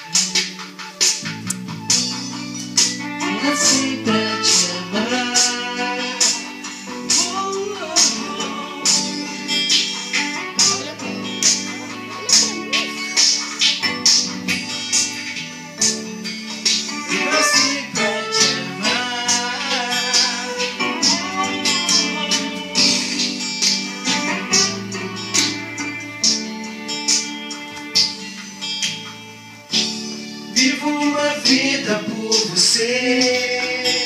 Nasci pra te amar. Nasci pra te amar. Vivo uma vida por você.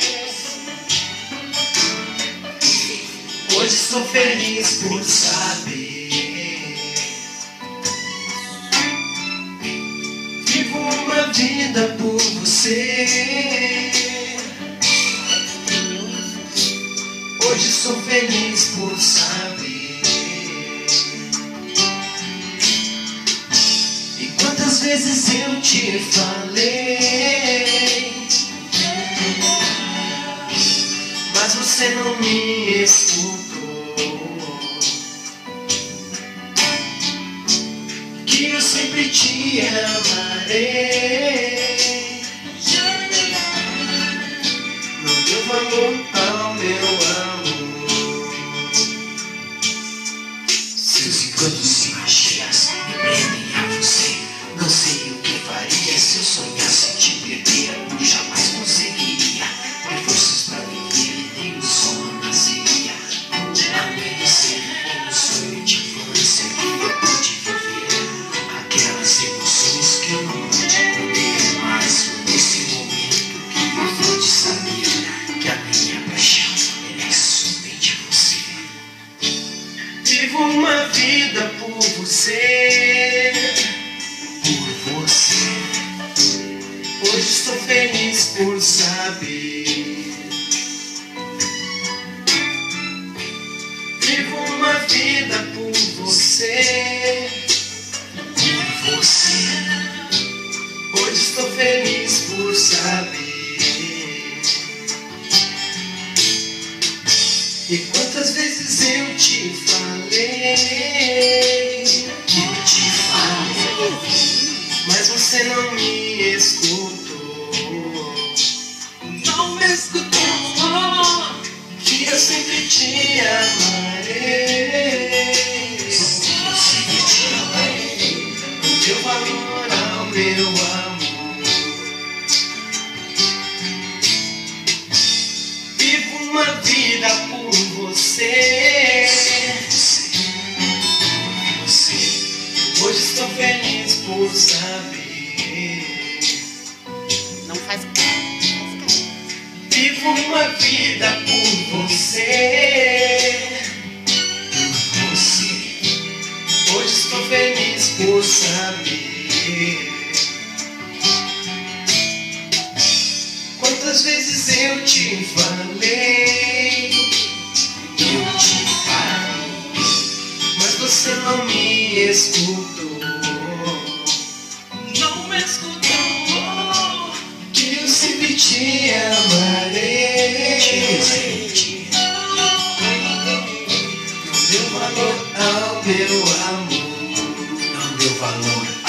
Hoje sou feliz por saber. Vivo uma vida por você. Hoje sou feliz por saber. E quantas vezes eu te falei, mas você não me escutou. Que eu sempre te amarei. Não deu valor ao meu amor. Seus encantos e magias me prendem a você. Não sei o que faria se eu sonhasse te perder. Eu jamais conseguiria ter forças pra viver e nem o sono nasceria. Amei você em um sonho de infância que eu pude viver. Aquelas emoções que eu não pude comer. Mas foi nesse momento que eu pude saber que a minha paixão é somente você. Vivo uma vida por você. Hoje estou feliz por saber. Vivo uma vida por você. Por você. Hoje estou feliz por saber. E quantas vezes eu te falei, mas você não me escutou. Não me escutou. Que eu sempre te amarei. Sempre te amarei. Não deu valor ao meu amor. Vivo uma vida por você. Hoje estou feliz por saber. Não faz. Vivo uma vida por você. Por você. Hoje estou feliz por saber. Quantas vezes eu te falei, mas você não me escutou. Não me escutou. Que eu sempre te amarei. Não deu valor ao meu amor. Não deu valor